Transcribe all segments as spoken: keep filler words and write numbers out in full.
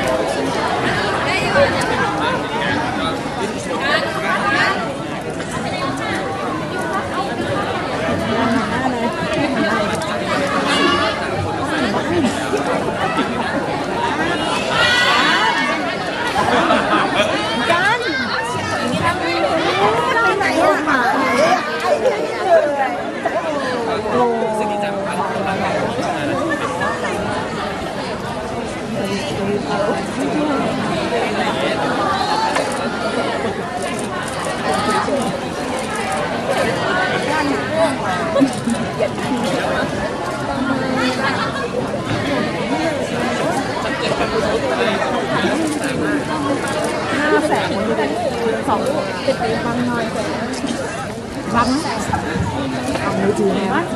ห้าแสนสองติดไปบังหน่อยบังเอามือถือไหมวะ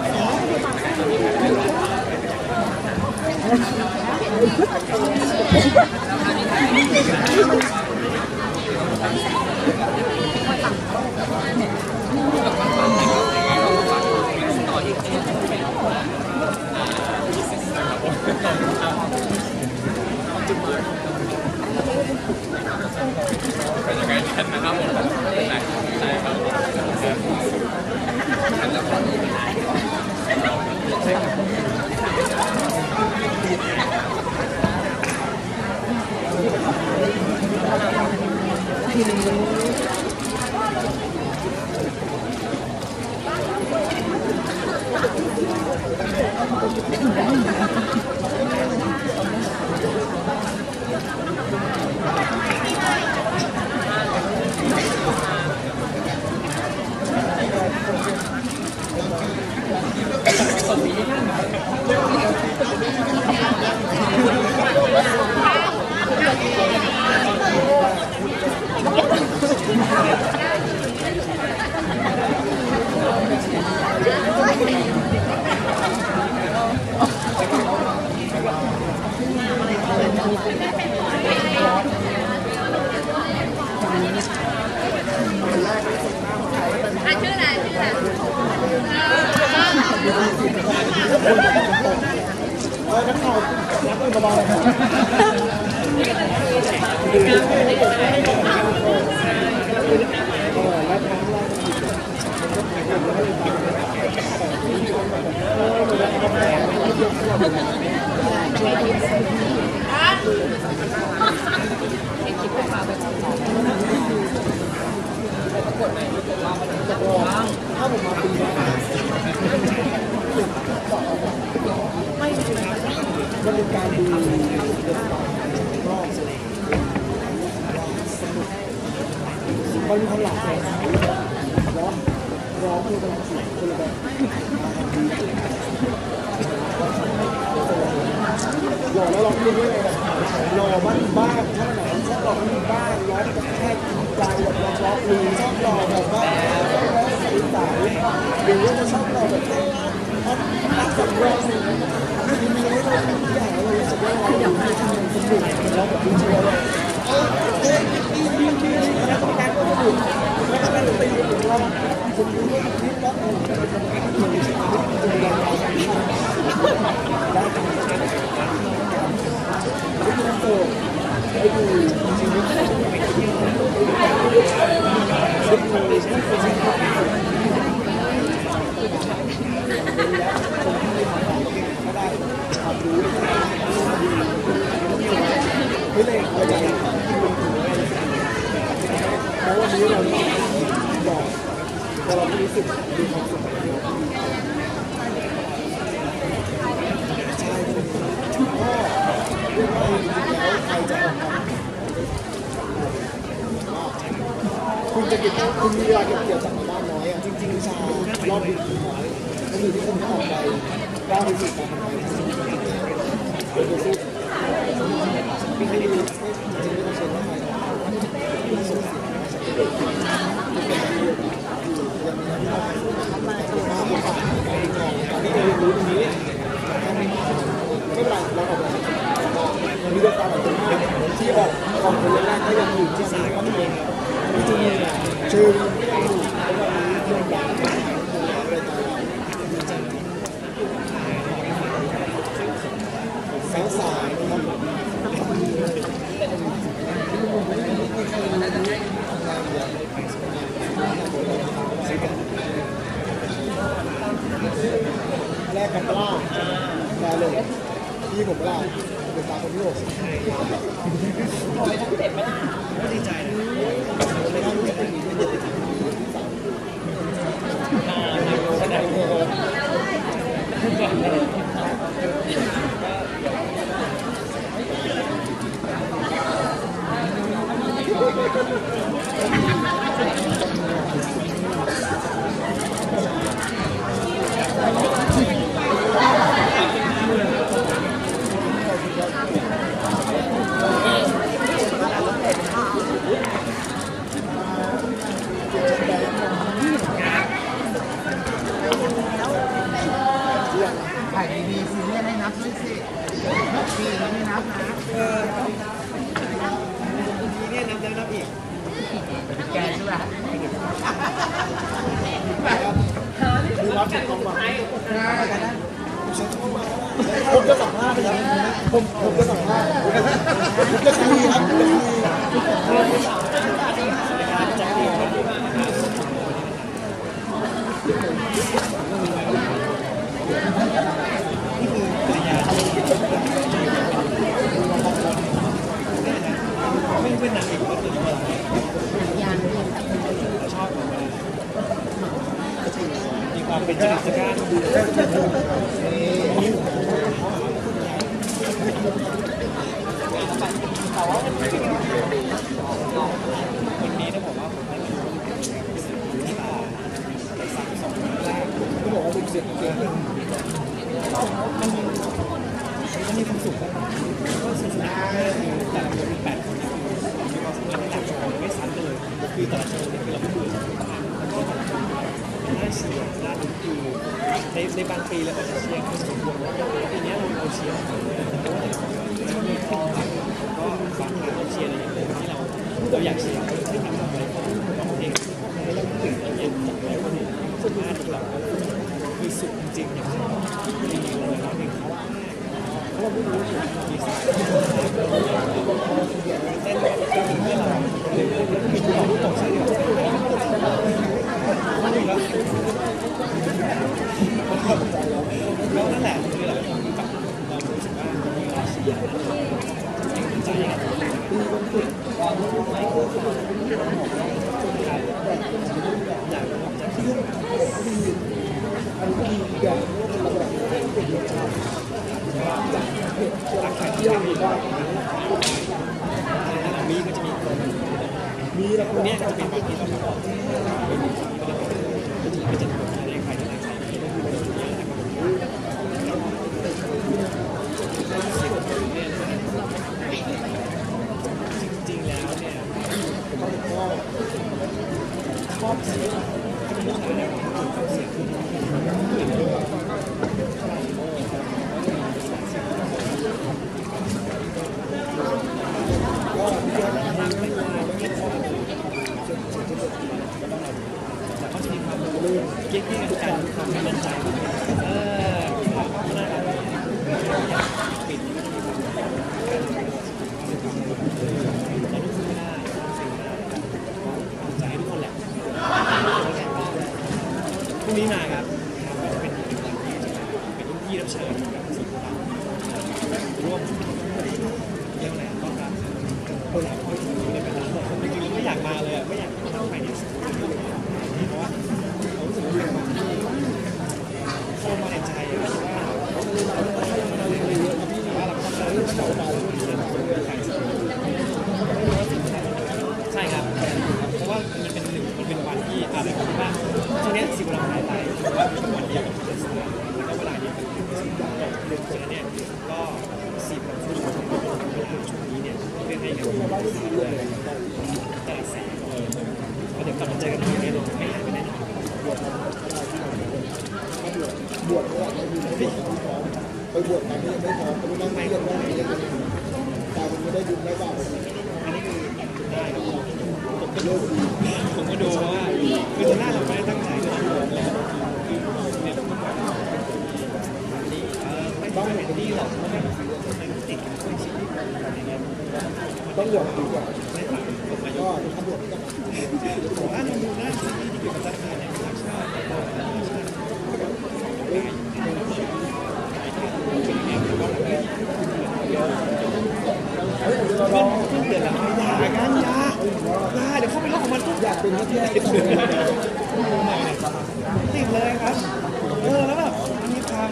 เป็นยังไงกันนะครับผมเป็นไหนใช่ครับมันมีคนหลากหลายร้องร้องคือเป็นสิ่งคนละแบบหล่อแล้วร้องเพลงด้วยเลยหล่อบ้านบ้านชอบไหนชอบหล่อบ้านบ้านร้องแบบแค่ใจแบบร้องร้องเพลงชอบหล่อแบบว่าใส่ใส่หรือว่าจะชอบหล่อแบบรักสักร้องสิ่งนั้นมีมีให้เราทุกอย่างเรารู้สึกว่าเราอยากจะทำเป็นสิ่งร้องแบบดีเชียวเลยเฮ้ยดีดีดีแล้วก็การก็ถูกแล้วก็การตีของเราผมรู้ว่าคิดว่าเออเป็นคนที่มีชีวิตเป็นอย่างไรได้ไม่ต้องโตไม่ดูชีวิตไม่ดูไม่ดูไม่เลยเราจะเพราะวันนี้เราบอกพอเราไม่รู้สึกมีความสุขใช่ก็เรื่องว่าจริงๆแล้วใครจะออกมาคุณจะเก็บคุณมีเวลาเก็บเกี่ยวจากบ้านน้อยอ่ะจริงๆชารอบดึกน้อยก็คือที่คุณออกไปก้าวไปสู่การทำงานเป็นตัวสู้ไม่ให้ดูจริงๆไม่ต้องเชื่อว่าใครคุณส่งเสียงเป็นคนที่อยู่ยังมีน้ำหนักมาบนฝั่งไปก่อนการที่จะเรียนรู้ตรงนี้ไม่เป็นไรเราออกแบบวันนี้ก็ตามแบบที่ออกออกคนแรกก็ยังอยู่ที่สายก็ไม่เองจริงๆเชื่ออยู่แล้ววันนี้เพื่อนแบบอะไรต่างๆสาวสายนะครับพี่โอ๊คก็ดีใจนะเลยก็รู้สึกดีที่ได้ติดตามอ่าในโลกได้ถ่ายดีๆซีเรียสให้นับด้วยสิปีนี้ไม่นับนะเออทีนี้นับแล้วนับอีกแกใช่ไหมดูรับถูกต้องมาผมจะสัมภาษณ์ไปแล้วผมผมจะสัมภาษณ์ผมจะคุยครับผมจะไม่เป็นหนังอีกก็คือว่าชอบมีความเป็นจริตจักรดูวันนี้ต้องบอกว่าผมได้ที่ตาไปสั่งสองแรกเขาบอกว่าเป็นเสียงเสียงมันมันมีความสุขอะก็สนุกแต่ละคนมีแปดคนมีความสุขในแต่ละคนไม่ซ้ำกันเลยคือแต่ละคนเนี่ยคือเราไม่เบื่อแล้วก็แต่ละคนน่าเชียร์น่าดูดูในในบางปีเราอาจจะเชียร์คือสมบูรณ์ปีนี้เราเราเชียร์ก็มีข้อก็ฟังเราเชียร์ในอย่างที่เราเราอยากเชียร์ที่ทำอะไรก็ร้องเพลงให้เราตื่นเย็นจากอะไรพวกนี้สุดมากที่เราคือสุดจริงๆอย่างที่เราร้องเพลงเขาเราไม่รู้มีสายเต้นถึงเมื่อไหร่มีความรู้ตกใช่ไหมแล้วนั่นแหละคือเรากับเรารู้สึกว่าเราเชียร์ใจกันความรู้ไหมอยากอยากจะที่อันนี้อย่างรักใครที่ยังมีก็มีก็จะมีมีแล้วคนนี้ก็จะเป็นบางทีเราก็ไม่จะถูกอะไรใครที่ไหนใครที่ไม่รู้เยอะจริงๆแล้วเนี่ยผมก็ชอบเสียงผู้ชายชอบเสียงเก่งๆกันความมั่นใจเออน่ารักปิดเราทุกคนได้ใจทุกคนแหละพรุ่งนี้มาครับเป็นเป็นรุ่นพี่รับเชิญร่วมเรียกว่าอะไรต้อนรับคนเราคนอยู่ในเป็นเราจริงๆไม่อยากมาเลยไม่อยากเข้าไปเนี่ยเพราะว่าเขารู้สึกว่าเข้ามาในใจว่าใช่ครับเพราะว่ามันเป็นหนึ่งมันเป็นวันที่อะไรก็ว่าช่วงนี้สิบวันหายไปว่าเป็นวันเดียวกับเป็นสถานแล้วก็เวลาเดียวกันเป็นสิ่งที่ตกฉะนั้นเนี่ยก็สิบวันช่วงช่วงนี้เนี่ยเพื่อให้กันแต่ละแสนเลยเดี๋ยวกลับมาเจอกันอีกแน่นอนไม่หายไปแน่นอนบวชบวชบวชไปบวชตอนนี้ยังไม่พร้อมไม่ต้องไม่เรียนว่าไม่เรียนแต่ผมไม่ได้ดุไม่บ้าอันนี้คือได้ผมก็ดูผมก็ดูว่าคือตอนแรกเราไม่ได้ตั้งใจจะทำแล้วคือเนี่ยต้องบอกนี่ไม่ต้องเป็นดีหรอกเพราะว่ามันติดกับชีวิตต้องบวชดีกว่าไม่ต่างผมอายุก็ถ้าบวชก็ผมว่าเราดูหน้าที่ที่เกี่ยวกับการเนี่ยชาติชาติได้ตือนแล้วอย่ากันอย่าอย่าเดี๋ยวเข้าไปเรื่องของมันทุกอย่างเป็นหน้าที่ติดเลยครับเออแล้วแบบมีความ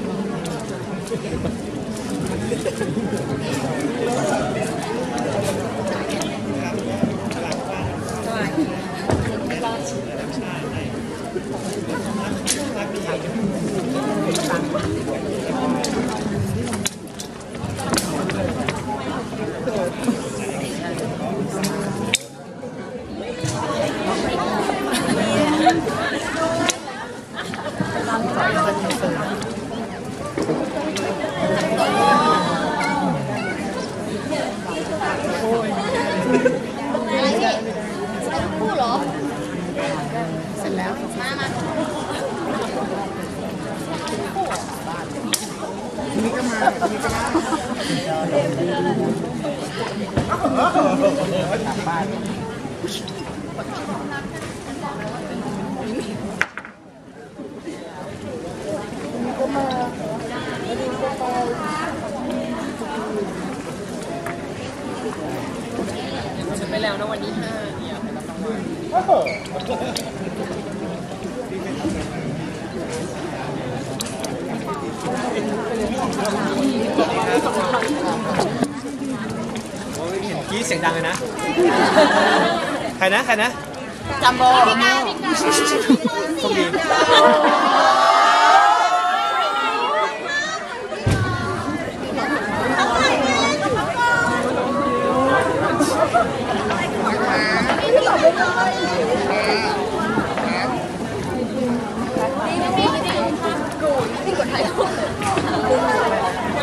คู่เหรอเสร็จแล้วมามานี่ก็มานี่ก็มาทางบ้านฉันไปแล้วนะวันที่ห้าเนี่ยไปรับรางวัลกี้เสียงดังเลยนะใครนะใครนะจัมโบ้โชคดี